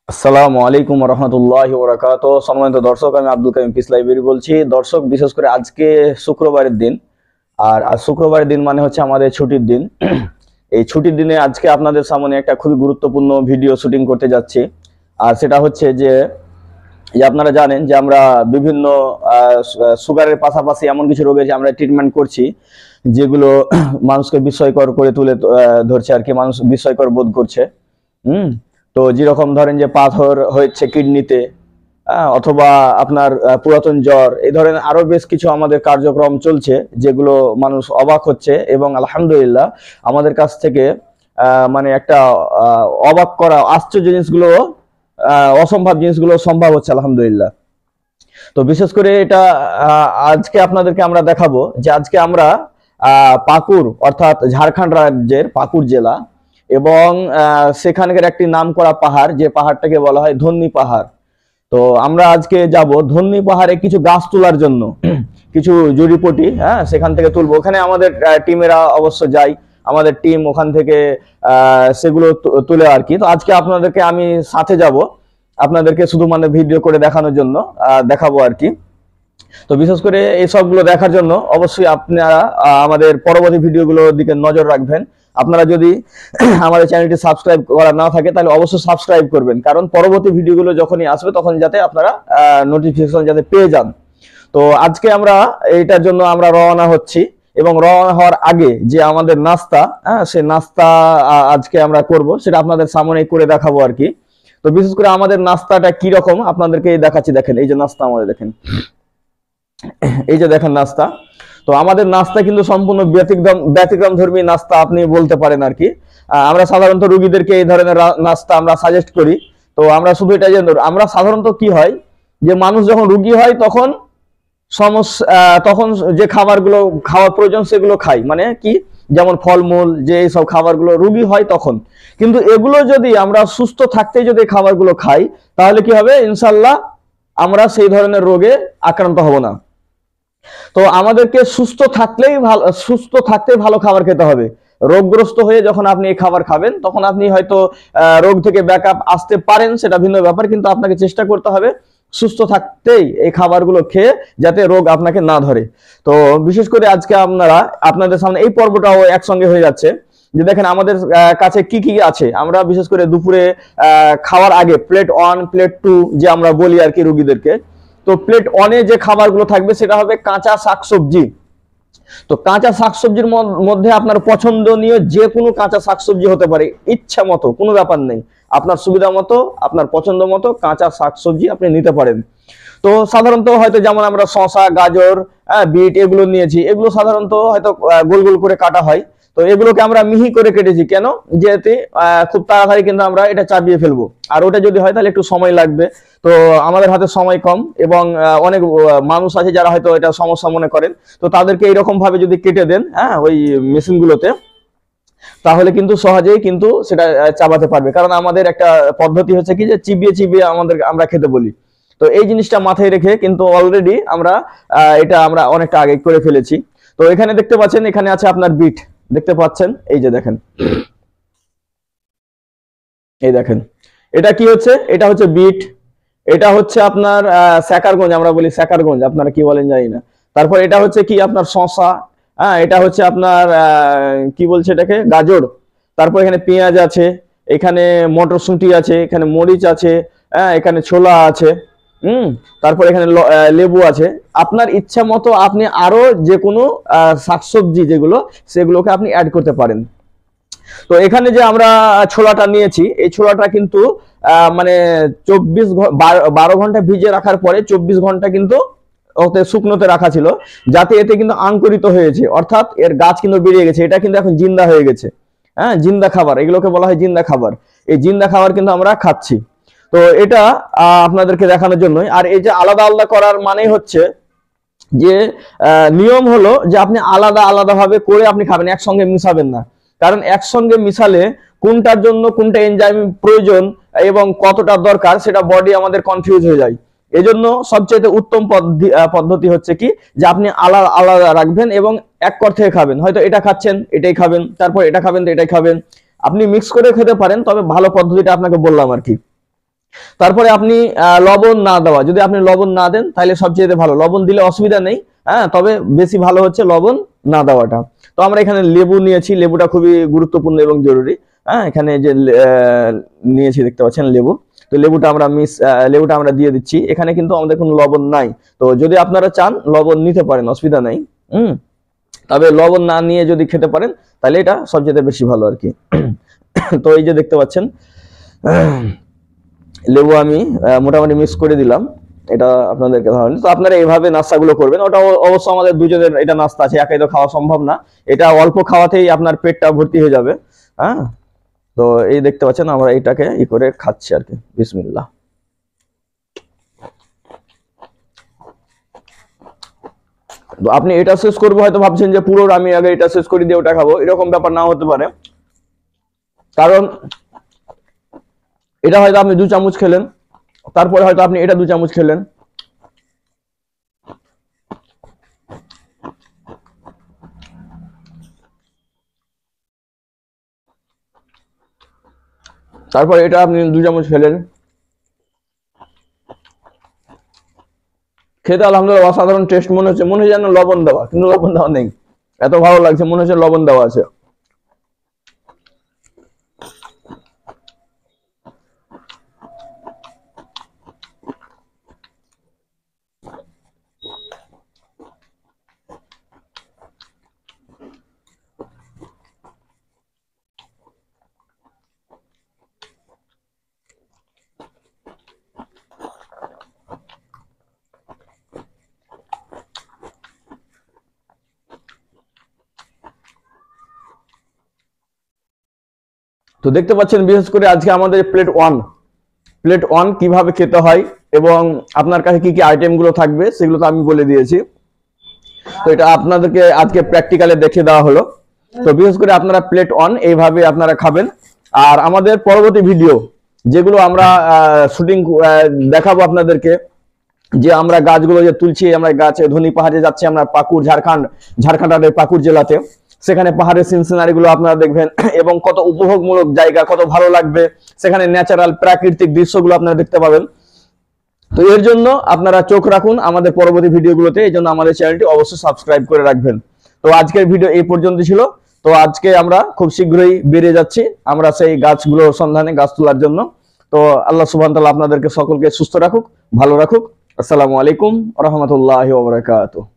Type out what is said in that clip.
আসসালামু আলাইকুম রহমতুল্লাহি ওয়া বারাকাতুহু। সম্মানিত দর্শক, আমি আব্দুল কাইম পিস লাইব্রেরি বলছি। দর্শক, বিশেষ করে আজকে শুক্রবারের দিন, আর আজ শুক্রবারের দিন মানে হচ্ছে আমাদের ছুটির দিন। এই ছুটির দিনে আজকে আপনাদের সামনে একটা খুবই গুরুত্বপূর্ণ ভিডিও শুটিং করতে যাচ্ছি। আর সেটা হচ্ছে যে আপনারা জানেন যে আমরা বিভিন্ন সুগারের পাশাপাশি এমন কিছু রোগের যে আমরা ট্রিটমেন্ট করছি, যেগুলো মানুষকে বিস্ময়কর করে তুলে ধরছে আর কি, মানুষ বিস্ময়কর বোধ করছে। হুম। তো যেরকম ধরেন যে পাথর হয়েছে কিডনিতে, অথবা আপনার পুরাতন জ্বর, এই ধরনের আরো বেশ কিছু আমাদের কার্যক্রম চলছে, যেগুলো মানুষ অবাক হচ্ছে এবং আলহামদুলিল্লাহ আমাদের কাছ থেকে মানে একটা অবাক করা আশ্চর্য জিনিসগুলো, অসম্ভব জিনিসগুলো সম্ভব হচ্ছে আলহামদুলিল্লাহ। তো বিশেষ করে এটা আজকে আপনাদেরকে আমরা দেখাবো যে আজকে আমরা পাকুড়, অর্থাৎ ঝাড়খণ্ড রাজ্যের পাকুড় জেলা, এবং সেখানকার একটি নামকরা পাহাড়, যে পাহাড়টাকে বলা হয় ধন্যী পাহাড়। তো আমরা আজকে যাব ধন্যী পাহাড়ে কিছু গাছ তোলার জন্য। কিছু জড়িপটি সেখান থেকে তুলবো। ওখানে আমাদের টিমেরা অবশ্য যায়, আমাদের টিম ওখান থেকে সেগুলো তুলে আর কি। তো আজকে আপনাদেরকে আমি সাথে যাব, আপনাদেরকে শুধু মানে ভিডিও করে দেখানোর জন্য দেখাবো আর কি। তো বিশেষ করে এই সবগুলো দেখার জন্য অবশ্যই আপনারা আমাদের পরবর্তী ভিডিওগুলোর দিকে নজর রাখবেন। আপনারা যদি আমাদের চ্যানেলটি সাবস্ক্রাইব করা না থাকে তাহলে অবশ্যই সাবস্ক্রাইব করবেন, কারণ পরবর্তী ভিডিওগুলো যখনই আসবে তখন যাতে আপনারা নোটিফিকেশন যাতে পেয়ে যান। তো আজকে আমরা এইটার জন্য আমরা রওনা হচ্ছি, এবং রওনা হওয়ার আগে যে আমাদের নাস্তা, সে নাস্তা আজকে আমরা করব, সেটা আপনাদের সামনে করে দেখাবো আর কি। তো বিশেষ করে আমাদের নাস্তাটা কি রকম আপনাদেরকে দেখাচ্ছি। দেখেন, এই যে নাস্তা আমাদের, দেখেন এই যে দেখেন নাস্তা। তো আমাদের নাস্তা কিন্তু সম্পূর্ণ ব্যতিক্রম ধর্মী নাস্তা আপনি বলতে পারেন আর কি। আমরা সাধারণত রোগীদেরকে এই ধরনের নাস্তা আমরা সাজেস্ট করি। তো আমরা শুধু এটা যে আমরা সাধারণত কি হয় যে মানুষ যখন রোগী হয় তখন তখন যে খাবারগুলো খাওয়ার প্রয়োজন সেগুলো খাই, মানে কি, যেমন ফলমূল, যে এইসব খাবারগুলো রোগী হয় তখন। কিন্তু এগুলো যদি আমরা সুস্থ থাকতে যদি খাবারগুলো খাই, তাহলে কি হবে, ইনশাল্লাহ আমরা সেই ধরনের রোগে আক্রান্ত হব না। তো আমাদেরকে সুস্থ থাকতে ভালো খাবার খেতে হবে। রোগগ্রস্ত হয়ে যখন আপনি এই খাবার খাবেন তখন আপনি হয়তো রোগ থেকে ব্যাকআপ আসতে পারেন, সেটা ভিন্ন ব্যাপার, কিন্তু আপনাকে চেষ্টা করতে হবে সুস্থ থাকতেই এই খাবারগুলো খেয়ে যাতে রোগ আপনাকে না ধরে। তো বিশেষ করে আজকে আপনাদের সামনে এই পর্বটাও একসঙ্গে হয়ে যাচ্ছে, যে দেখেন আমাদের কাছে কি কি আছে। আমরা বিশেষ করে দুপুরে খাওয়ার আগে প্লেট 1 প্লেট 2 যে আমরা বলি আর কি রোগীদেরকে, তো প্লেট 1-এ যে খাবারগুলো থাকবে সেটা হবে কাঁচা শাকসবজি। তো কাঁচা শাকসবজির মধ্যে আপনার পছন্দনীয় যে কোনো কাঁচা শাকসবজি হতে পারে, ইচ্ছা মতো, কোনো ব্যাপার নেই, আপনার সুবিধা মতো, আপনার পছন্দ মতো কাঁচা শাকসবজি আপনি নিতে পারেন। তো সাধারণত হয়তো যেমন আমরা শসা, গাজর, বিট এগুলো নিয়েছি, এগুলো সাধারণত হয়তো গোল গোল করে কাটা হয়। তো এগুলোকে আমরা মিহি করে কেটেছি, কেন, যেতে খুব তাড়াতাড়ি কিন্তু আমরা এটা চাপিয়ে ফেলবো, আর ওটা যদি হয় তাহলে একটু সময় লাগবে। তো আমাদের হাতে সময় কম, এবং অনেক মানুষ আছে যারা হয়তো এটা সমস্যা মনে করেন, তো তাদেরকে এইরকম ভাবে যদি কেটে দেন ওই মেশিনগুলোতে, তাহলে কিন্তু সহজেই কিন্তু সেটা চাবাতে পারবে। কারণ আমাদের একটা পদ্ধতি হচ্ছে কি, যে চিবিয়ে চিবিয়ে আমরা খেতে বলি। তো এই জিনিসটা মাথায় রেখে কিন্তু অলরেডি এটা আমরা অনেকটা আগে করে ফেলেছি। তো এখানে দেখতে পাচ্ছেন, এখানে আছে আপনার বিট, দেখতে পাচ্ছেন, এই যে দেখেন, এই দেখেন, এটা কি হচ্ছে, এটা হচ্ছে বিট, এটা হচ্ছে আপনার স্যাকারগঞ্জ, আমরা বলি স্যাকারগঞ্জ, আপনারা কি বলেন জানি না। তারপর এটা হচ্ছে কি আপনার শসা, এটা হচ্ছে আপনার কি বলছে এটাকে, গাজর। তারপর এখানে পেঁয়াজ আছে, এখানে মটরশুঁটি আছে, এখানে মরিচ আছে, এখানে ছোলা আছে, তারপর এখানে লেবু আছে। আপনার ইচ্ছা মতো আপনি আরো যে কোনো শাকসবজি যেগুলো, সেগুলোকে আপনি অ্যাড করতে পারেন। তো এখানে যে আমরা ছোলাটা নিয়েছি, এই ছোলাটা কিন্তু মানে 12 ঘন্টা ভিজে রাখার পরে 24 ঘন্টা কিন্তু ওতে শুকনোতে রাখা ছিল, যাতে এতে কিন্তু আঙ্কুরিত হয়েছে, অর্থাৎ এর গাছ কিন্তু বেরিয়ে গেছে, এটা কিন্তু এখন জিন্দা হয়ে গেছে। জিন্দা খাবার, এগুলোকে বলা হয় জিন্দা খাবার। এই জিন্দা খাবার কিন্তু আমরা খাচ্ছি। তো এটা আপনাদেরকে দেখানোর জন্যই। আর এই যে আলাদা আলাদা করার মানে হচ্ছে যে নিয়ম হলো যে আপনি আলাদা আলাদা ভাবে করে আপনি খাবেন, একসঙ্গে মিশাবেন না। কারণ একসঙ্গে মিশালে কোনটার জন্য কোনটা এনজাইম প্রয়োজন এবং কতটা দরকার, সেটা বডি আমাদের কনফিউজ হয়ে যায়। এজন্য সবচেয়ে উত্তম পদ্ধতি হচ্ছে কি, যে আপনি আলাদা আলাদা রাখবেন এবং এক কর থেকে খাবেন। হয়তো এটা খাচ্ছেন, এটাই খাবেন, তারপর এটা খাবেন, তো এটাই খাবেন। আপনি মিক্স করে খেতে পারেন, তবে ভালো পদ্ধতিটা আপনাকে বললাম আর কি। তারপরে আপনি লবণ না দেওয়া, যদি আপনি লবণ না দেন তাহলে সবচেয়ে ভালো। লবণ দিলে অসুবিধা নেই, হ্যাঁ, তবে বেশি ভালো হচ্ছে লবণ না দেওয়াটা। তো আমরা এখানে লেবু নিয়েছি, লেবুটা খুবই গুরুত্বপূর্ণ এবং জরুরি। হ্যাঁ, এখানে যে নিয়েছি দেখতে পাচ্ছেন লেবু, তো লেবুটা আমরা দিয়ে দিচ্ছি। এখানে কিন্তু আমাদের কোনো লবণ নাই, তো যদি আপনারা চান লবণ নিতে পারেন, অসুবিধা নাই। তবে লবণ না নিয়ে যদি খেতে পারেন তাহলে এটা সবচেয়ে বেশি ভালো আর কি। তো এই যে দেখতে পাচ্ছেন লেবু আমি মোটামুটি মিক্স করে দিলাম, এটা আপনাদেরকে ভালো। তো আপনারা এইভাবে নাস্তাগুলো করবেন। ওটা অবশ্য আমাদের দুজনের এটা নাস্তা আছে, একাই তো খাওয়া সম্ভব না, এটা অল্প খাওয়াতেই আপনার পেটটা ভর্তি হয়ে যাবে। হ্যাঁ, তো এই দেখতে পাচ্ছেন আমরা এটাকে করে খাচ্ছি আর কি। বিসমিল্লাহ। তো আপনি এটা শেষ করবো হয়তো ভাবছেন যে পুরো আমি আগে এটা শেষ করে দিয়ে ওটা খাবো, এরকম ব্যাপার না হতে পারে। কারণ এটা হয়তো আপনি 2 চামচ খেলেন, তারপরে হয়তো আপনি এটা 2 চামচ খেলেন, তারপরে এটা আপনি 2 চামচ খেলেন। খেতে আলহামদুলিল্লাহ অসাধারণ টেস্ট মনে হচ্ছে যেন লবণ দেওয়া, কিন্তু লবণ দেওয়া নেই। এত ভালো লাগছে, মনে হচ্ছে লবণ দেওয়া আছে। তো দেখতে পাচ্ছেন বিশেষ করে আজকে আমাদের প্লেট ওয়ান কিভাবে খেতে হয় এবং আপনার কাছে কি কি আইটেমগুলো থাকবে সেগুলো তো আমি বলে দিয়েছি। তো এটা আপনাদেরকে আজকে প্র্যাকটিক্যালে দেখিয়ে দেওয়া হলো। তো বিশেষ করে আপনারা প্লেট ওয়ান এইভাবে আপনারা খাবেন। আর আমাদের পরবর্তী ভিডিও যেগুলো আমরা শুটিং দেখাবো আপনাদেরকে, যে আমরা গাছগুলো যে তুলছি, আমরা গাছে ধনী পাহাড়ে যাচ্ছি, আমরা পাকুড় ঝাড়খণ্ডের পাকুড় জেলাতে, সেখানে পাহাড়ের সিনারি গুলো আপনারা দেখবেন এবং কত উপভোগমূলক জায়গা, কত ভালো লাগবে সেখানে, ন্যাচারাল প্রাকৃতিক দৃশ্যগুলো আপনারা দেখতে পাবেন। তো এর জন্য আপনারা চোখ রাখুন আমাদের পরবর্তী ভিডিওগুলোতে, এই জন্য আমাদের চ্যানেলটি অবশ্যই সাবস্ক্রাইব করে রাখবেন। তো আজকের ভিডিও এই পর্যন্ত ছিল। তো আজকে আমরা খুব শীঘ্রই বেরিয়ে যাচ্ছি আমরা সেই গাছগুলোর সন্ধানে, গাছ তোলার জন্য। তো আল্লাহ সুবহানাহু ওয়া তাআলা আপনাদেরকে সকলকে সুস্থ রাখুক, ভালো রাখুক। আসসালামু আলাইকুম ওয়া রাহমাতুল্লাহি ওয়া বারাকাতুহু।